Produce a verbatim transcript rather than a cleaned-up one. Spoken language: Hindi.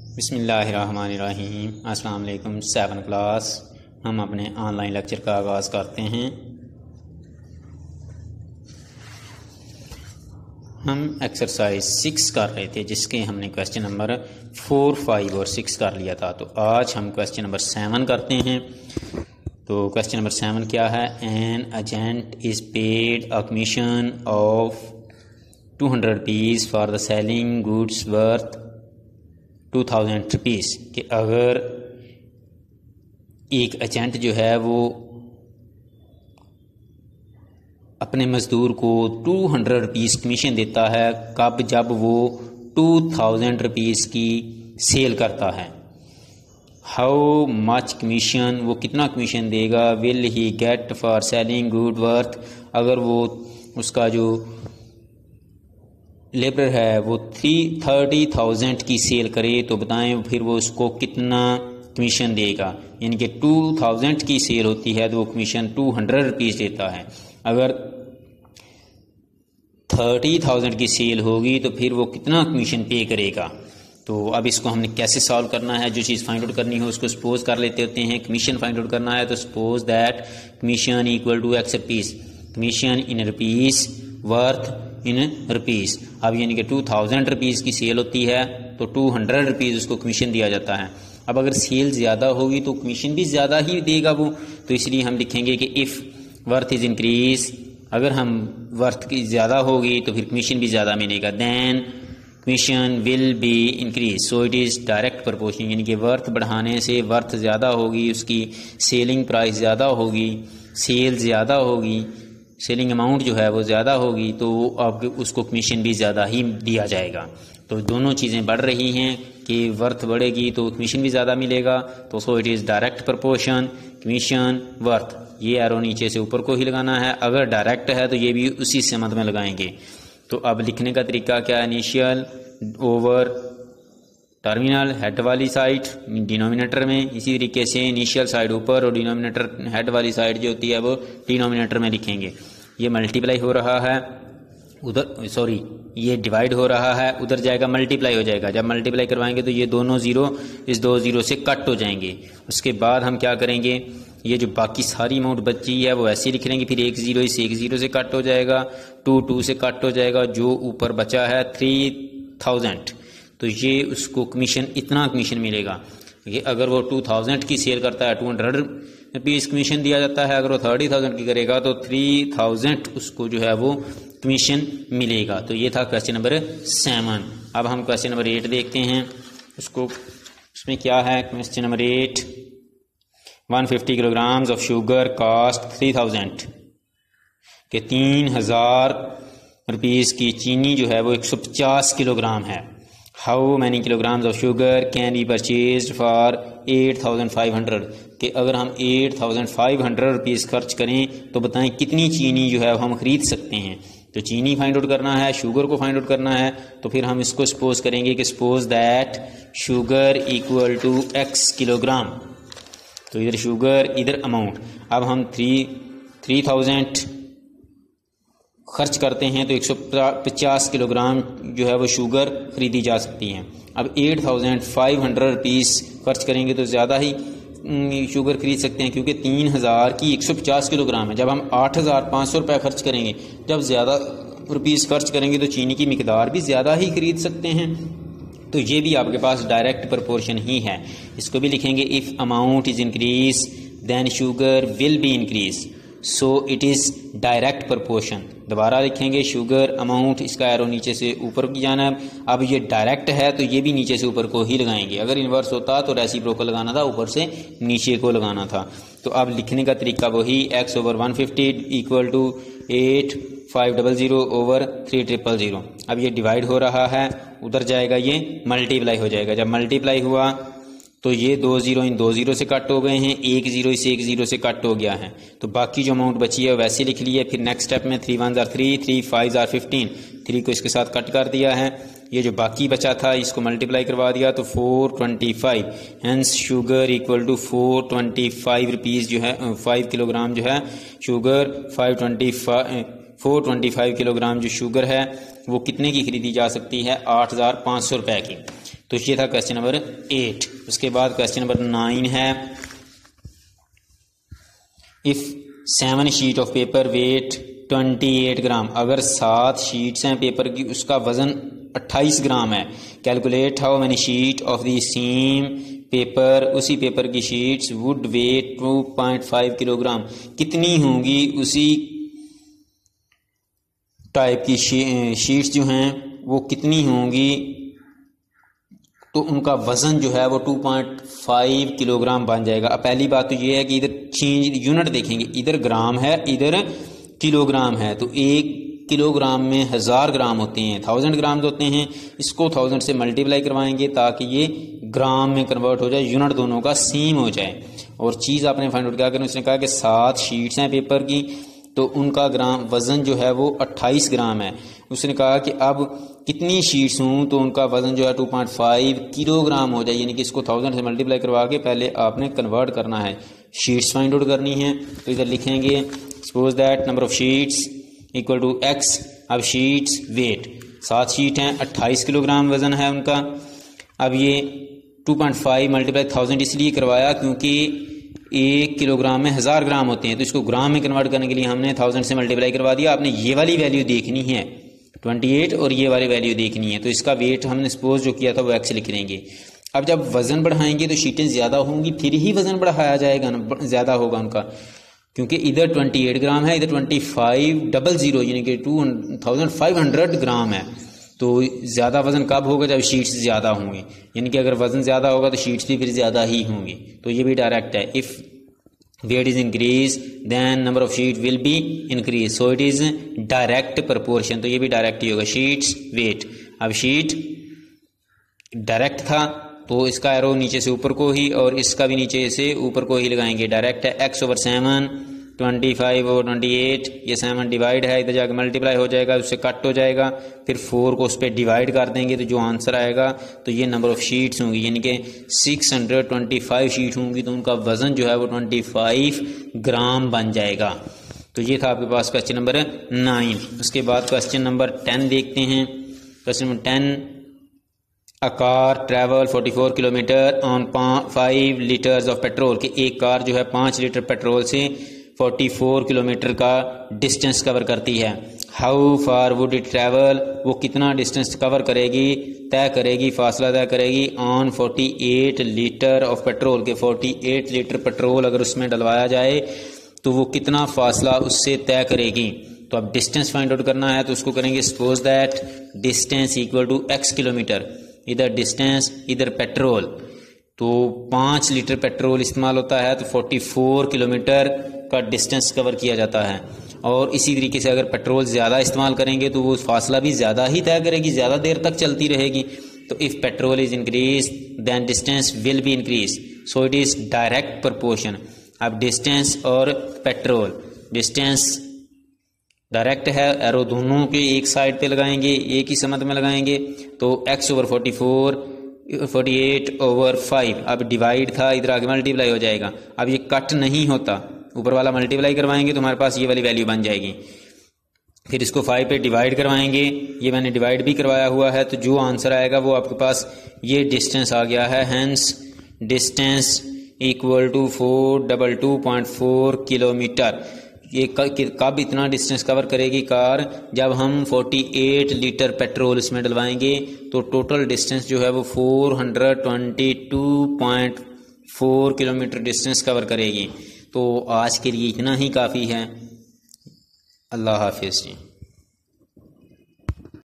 बिस्मिल्लाहिर्रहमानिर्रहीम। अस्सलाम वालेकुम। सेवन क्लास हम अपने ऑनलाइन लेक्चर का आगाज़ करते हैं। हम एक्सरसाइज सिक्स कर रहे थे जिसके हमने क्वेश्चन नंबर फोर फाइव और सिक्स कर लिया था। तो आज हम क्वेश्चन नंबर सेवन करते हैं। तो क्वेश्चन नंबर सेवन क्या है? An agent is paid a commission of two hundred rupees for the selling goods worth two thousand rupees. कि अगर एक एजेंट जो है वो अपने मज़दूर को टू हंड्रेड रुपीज़ कमीशन देता है, कब? जब वो टू थाउजेंड रुपीज़ की सेल करता है। हाउ मच कमीशन, वो कितना कमीशन देगा? Will he get for selling good worth, अगर वो उसका जो लेबर है वो थ्री थर्टी थाउजेंड की सेल करे तो बताएं फिर वो उसको कितना कमीशन देगा। यानी कि टू थाउजेंड की सेल होती है तो वो कमीशन टू हंड्रेड रुपीज़ देता है। अगर थर्टी थाउजेंड की सेल होगी तो फिर वो कितना कमीशन पे करेगा। तो अब इसको हमने कैसे सॉल्व करना है? जो चीज़ फाइंड आउट करनी हो उसको सपोज कर लेते होते हैं। कमीशन फाइंड आउट करना है तो suppose that commission equal to x rupees, commission in rupees worth in rupees. अब यानी कि टू थाउजेंड रुपीज़ की सेल होती है तो टू हंड्रेड रुपीज़ उसको कमीशन दिया जाता है। अब अगर सेल ज़्यादा होगी तो कमीशन भी ज़्यादा ही देगा वो, तो इसलिए हम लिखेंगे कि इफ़ वर्थ इज़ इंक्रीज, अगर हम वर्थ की ज़्यादा होगी तो फिर कमीशन भी ज़्यादा मिलेगा। Then commission will be increase, so it is direct proportion. यानी कि वर्थ बढ़ाने से वर्थ ज़्यादा होगी, उसकी सेलिंग प्राइस ज़्यादा होगी, सेल ज़्यादा होगी, सेलिंग अमाउंट जो है वो ज़्यादा होगी तो अब उसको कमीशन भी ज़्यादा ही दिया जाएगा। तो दोनों चीज़ें बढ़ रही हैं कि वर्थ बढ़ेगी तो कमीशन भी ज़्यादा मिलेगा, तो so it is direct proportion commission worth. ये एरो नीचे से ऊपर को ही लगाना है, अगर डायरेक्ट है तो ये भी उसी समझ में लगाएंगे। तो अब लिखने का तरीका क्या है? इनिशियल ओवर टर्मिनल हेड वाली साइड डिनोमिनेटर में, इसी तरीके से इनिशियल साइड ऊपर और डिनोमिनेटर हेड वाली साइड जो होती है वो डिनोमिनेटर में लिखेंगे। ये मल्टीप्लाई हो रहा है उधर, सॉरी ये डिवाइड हो रहा है, उधर जाएगा मल्टीप्लाई हो जाएगा। जब मल्टीप्लाई करवाएंगे तो ये दोनों ज़ीरो इस दो ज़ीरो से कट हो जाएंगे। उसके बाद हम क्या करेंगे? ये जो बाकी सारी अमाउंट बची है वो ऐसे लिख लेंगे, फिर एक ज़ीरो इस एक ज़ीरो से कट हो जाएगा, टू टू से कट हो जाएगा, जो ऊपर बचा है थ्री थाउजेंड तो ये उसको कमीशन इतना कमीशन मिलेगा। ये अगर वो टू थाउजेंड की सेल करता है टू हंड्रेड रुपीज़ कमीशन दिया जाता है, अगर वो थर्टी थाउजेंड की करेगा तो थ्री थाउजेंड उसको जो है वो कमीशन मिलेगा। तो ये था क्वेश्चन नंबर सेवन। अब हम क्वेश्चन नंबर एट देखते हैं। उसको उसमें क्या है? Question number eight, one fifty kilograms of sugar cost three thousand, के तीन हजार रुपीज़ की चीनी जो है वो एक सौ पचास किलोग्राम है। How many kilograms of sugar can be purchase for eight thousand five hundred, कि अगर हम eight thousand five hundred rupees खर्च करें तो बताएं कितनी चीनी जो है हम खरीद सकते हैं। तो चीनी फाइंड आउट करना है, शुगर को फाइंड आउट करना है, तो फिर हम इसको सपोज करेंगे कि suppose that sugar equal to x kilogram. तो इधर शुगर इधर अमाउंट। अब हम थ्री थ्री थाउजेंड खर्च करते हैं तो एक सौ पचास किलोग्राम जो है वो शुगर खरीदी जा सकती है। अब eight thousand five hundred rupees खर्च करेंगे तो ज़्यादा ही शुगर खरीद सकते हैं, क्योंकि तीन हज़ार की एक सौ पचास किलोग्राम है। जब हम आठ हज़ार पाँच सौ रुपये खर्च करेंगे, जब ज़्यादा रुपीज़ खर्च करेंगे तो चीनी की मिकदार भी ज़्यादा ही खरीद सकते हैं। तो ये भी आपके पास डायरेक्ट प्रोपोर्शन ही है। इसको भी लिखेंगे, if amount is increase then sugar will be increase, so it is direct proportion. दोबारा लिखेंगे शुगर अमाउंट, इसका एरो नीचे से ऊपर की जाना। अब ये डायरेक्ट है तो ये भी नीचे से ऊपर को ही लगाएंगे। अगर इन्वर्स होता तो रेसिप्रोकल लगाना था, ऊपर से नीचे को लगाना था। तो अब लिखने का तरीका वही, x over one fifty equal to eight five double zero over three triple zero. अब ये डिवाइड हो रहा है, उधर जाएगा ये मल्टीप्लाई हो जाएगा। जब मल्टीप्लाई हुआ तो ये दो ज़ीरो इन दो ज़ीरो से कट हो गए हैं, एक ज़ीरो इस एक ज़ीरो से कट हो गया है। तो बाकी जो अमाउंट बची है वैसे लिख ली है। फिर नेक्स्ट स्टेप में थ्री वन ज़ार थ्री, थ्री फाइव ज़ार फिफ्टीन, थ्री को इसके साथ कट कर दिया है। ये जो बाकी बचा था इसको मल्टीप्लाई करवा दिया तो four twenty five, hence sugar equal to four twenty five rupees जो है, फाइव किलोग्राम जो है sugar, five twenty five four twenty five kilogram जो शुगर है वो कितने की खरीदी जा सकती है? आठ हज़ार पाँच सौ रुपये की। तो ये था क्वेश्चन नंबर एट। उसके बाद क्वेश्चन नंबर नाइन है, if seven sheet of paper weight twenty eight gram, अगर सात शीट्स हैं पेपर की, उसका वजन अट्ठाईस ग्राम है, calculate how many sheet of the same paper, उसी पेपर की sheets would weight two point five kilogram, कितनी होंगी उसी टाइप की शीट्स जो हैं वो कितनी होंगी, तो उनका वजन जो है वो टू पॉइंट फाइव किलोग्राम बन जाएगा। अब पहली बात तो ये है कि इधर चेंज यूनिट देखेंगे, इधर ग्राम है इधर किलोग्राम है, तो एक किलोग्राम में हज़ार ग्राम होते हैं, थाउजेंड ग्राम होते हैं, इसको थाउजेंड से मल्टीप्लाई करवाएंगे ताकि ये ग्राम में कन्वर्ट हो जाए, यूनिट दोनों का सेम हो जाए। और चीज़ आपने फाइंड आउट क्या करनी, उसने कहा कि सात शीट्स हैं पेपर की, तो उनका ग्राम वज़न जो है वो अट्ठाईस ग्राम है। उसने कहा कि अब कितनी शीट्स हों तो उनका वज़न जो है टू पॉइंट फाइव किलोग्राम हो जाए, यानी कि इसको थाउजेंड से मल्टीप्लाई करवा के पहले आपने कन्वर्ट करना है, शीट्स फाइंड आउट करनी है। तो इधर लिखेंगे suppose that number of sheets equal to x. अब शीट्स वेट, सात शीट हैं, अट्ठाईस किलोग्राम वज़न है उनका। अब ये two point five multiply thousand इसलिए करवाया क्योंकि एक किलोग्राम में हज़ार ग्राम होते हैं, तो इसको ग्राम में कन्वर्ट करने के लिए हमने थाउजेंड से मल्टीप्लाई करवा दिया। आपने ये वाली वैल्यू देखनी है अट्ठाईस और ये वाली वैल्यू देखनी है, तो इसका वेट हमने सपोज जो किया था वो एक्स लिख देंगे। अब जब वज़न बढ़ाएंगे तो शीटें ज़्यादा होंगी, फिर ही वज़न बढ़ाया जाएगा ना, ज़्यादा होगा उनका, क्योंकि इधर अट्ठाईस ग्राम है, इधर पच्चीस डबल ज़ीरो यानी कि two thousand five hundred gram है। तो ज़्यादा वज़न कब होगा, जब शीट्स ज़्यादा होंगी, यानी कि अगर वज़न ज़्यादा होगा तो शीट्स भी फिर ज़्यादा ही होंगी। तो ये भी डायरेक्ट है, if weight is increase then number of sheet will be increase, so it is direct proportion, तो ये भी डायरेक्ट ही होगा, शीट्स वेट। अब शीट डायरेक्ट था तो इसका एरो नीचे से ऊपर को ही और इसका भी नीचे से ऊपर को ही लगाएंगे, डायरेक्ट है। X over seven, twenty five और ट्वेंटी एट, ये सेवन डिवाइड है, इधर जाकर मल्टीप्लाई हो जाएगा, उससे कट हो जाएगा, फिर फोर को उस पर डिवाइड कर देंगे तो जो आंसर आएगा तो ये नंबर ऑफ शीट्स होंगी, यानी कि six hundred twenty five sheet होंगी, तो उनका वज़न जो है वो ट्वेंटी फाइव ग्राम बन जाएगा। तो ये था आपके पास क्वेश्चन नंबर नाइन। उसके बाद क्वेश्चन नंबर टेन देखते हैं। Question number ten, a car travel forty four kilometre on five litres of petrol, कि एक कार जो है पाँच लीटर पेट्रोल से चौवालीस किलोमीटर का डिस्टेंस कवर करती है। How far would it travel, वो कितना डिस्टेंस कवर करेगी, तय करेगी, फासला तय करेगी ऑन अड़तालीस लीटर ऑफ पेट्रोल, के अड़तालीस लीटर पेट्रोल अगर उसमें डलवाया जाए तो वो कितना फासला उससे तय करेगी। तो अब डिस्टेंस फाइंड आउट करना है, तो उसको करेंगे suppose that distance equal to x kilometre, इधर डिस्टेंस इधर पेट्रोल, तो पाँच लीटर पेट्रोल इस्तेमाल होता है तो चौवालीस किलोमीटर का डिस्टेंस कवर किया जाता है। और इसी तरीके से अगर पेट्रोल ज़्यादा इस्तेमाल करेंगे तो वो फासला भी ज़्यादा ही तय करेगी, ज़्यादा देर तक चलती रहेगी। तो if petrol is increase then distance will be increase, so it is direct proportion. अब डिस्टेंस और पेट्रोल, डिस्टेंस डायरेक्ट है, एरो दोनों के एक साइड पे लगाएंगे, एक ही समत में लगाएंगे, तो x over forty four, forty eight over five, अब डिवाइड था, इधर आगे मल्टीप्लाई हो जाएगा। अब ये कट नहीं होता, ऊपर वाला मल्टीप्लाई करवाएंगे तो हमारे पास ये वाली वैल्यू बन जाएगी। फिर इसको फाइव पे डिवाइड करवाएंगे, ये मैंने डिवाइड भी करवाया हुआ है, तो जो आंसर आएगा वो आपके पास ये डिस्टेंस आ गया है। Hence distance equal to four double two point four kilometre. ये कब इतना डिस्टेंस कवर करेगी कार, जब हम अड़तालीस लीटर पेट्रोल इसमें डलवाएंगे, तो टोटल डिस्टेंस जो है वो चार सौ बाईस पॉइंट चार किलोमीटर डिस्टेंस कवर करेगी। तो आज के लिए इतना ही काफ़ी है। अल्लाह हाफिज़ जी।